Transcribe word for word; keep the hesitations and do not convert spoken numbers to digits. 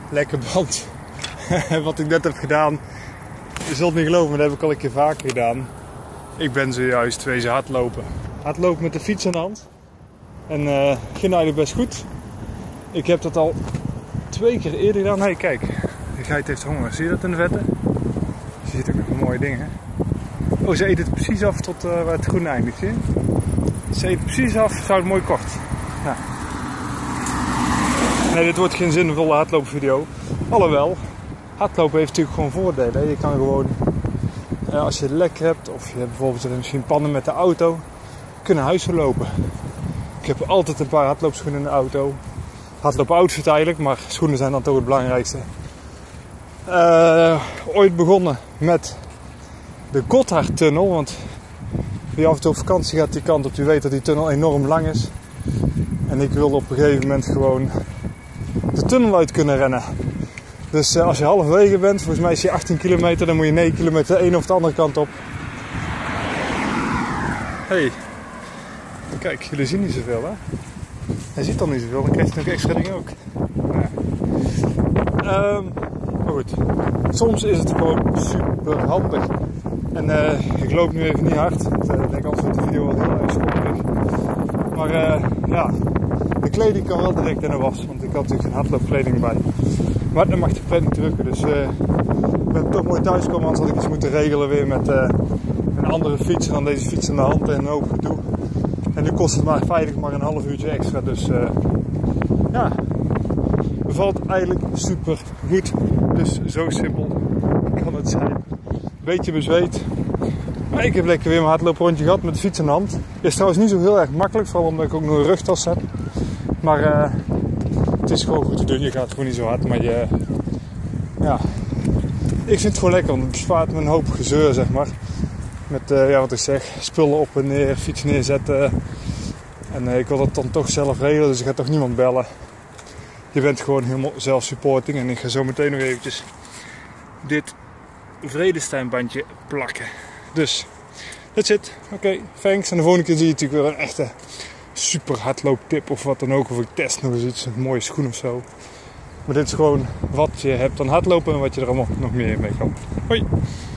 lekker band. Wat ik net heb gedaan, je zult niet geloven, maar dat heb ik al een keer vaker gedaan. Ik ben zojuist wezen hardlopen. Hardlopen met de fiets aan de hand. En uh, ging eigenlijk best goed. Ik heb dat al twee keer eerder gedaan. Hé, kijk, de geit heeft honger. Zie je dat in de vette? Je ziet ook nog mooie dingen. Oh, ze eet het precies af tot uh, waar het groen eindigt. Zie je? Ze eet het precies af, zou het mooi kort. Ja. Nee, dit wordt geen zinvolle hardloopvideo. Alhoewel, hardlopen heeft natuurlijk gewoon voordelen. Hè? Je kan gewoon, uh, als je het lekker hebt, of je hebt bijvoorbeeld misschien pannen met de auto, kunnen huis lopen. Ik heb altijd een paar hardloopschoenen in de auto. Hardloopoutfit eigenlijk, maar schoenen zijn dan toch het belangrijkste. Uh, ooit begonnen met de Gotthardtunnel, want wie af en toe op vakantie gaat die kant op, die weet dat die tunnel enorm lang is. En ik wilde op een gegeven moment gewoon de tunnel uit kunnen rennen. Dus uh, als je halverwege bent, volgens mij is je achttien kilometer, dan moet je negen kilometer de ene of de andere kant op. Hey, kijk, jullie zien niet zoveel hè. Hij ziet dan niet zoveel, dan krijgt hij nog extra dingen ook. Ja. Um, maar goed, soms is het gewoon super handig. En uh, ik loop nu even niet hard, want uh, ik denk anders wordt de video wel heel erg schokkerig. Maar uh, ja, de kleding kan wel direct in de was, want ik had natuurlijk geen hardloopkleding bij. Maar dan mag de pret niet drukken, dus uh, ik ben toch mooi thuiskomen, anders had ik iets moeten regelen weer met uh, een andere fiets dan deze fiets in de hand en een hoop gedoe. En nu kost het maar feitelijk maar een half uurtje extra, dus uh, ja, bevalt eigenlijk super goed. Dus zo simpel kan het zijn. Beetje bezweet. Maar ik heb lekker weer mijn hardlooprondje gehad met de fiets in de hand. Is trouwens niet zo heel erg makkelijk, vooral omdat ik ook nog een rugtas heb. Maar uh, het is gewoon goed te doen. Je gaat gewoon niet zo hard, maar je, ja, ik vind het gewoon lekker, want het bespaart me een hoop gezeur, zeg maar. Met, uh, ja, wat ik zeg, spullen op en neer, fiets neerzetten. En uh, ik wil dat dan toch zelf regelen, dus ik ga toch niemand bellen. Je bent gewoon helemaal zelf-supporting. En ik ga zo meteen nog eventjes dit Vredestein-bandje plakken. Dus, that's it. Oké, okay, thanks. En de volgende keer zie je natuurlijk weer een echte super hardlooptip of wat dan ook. Of ik test nog eens iets, een mooie schoen of zo. Maar dit is gewoon wat je hebt aan hardlopen en wat je er allemaal nog meer mee kan. Hoi!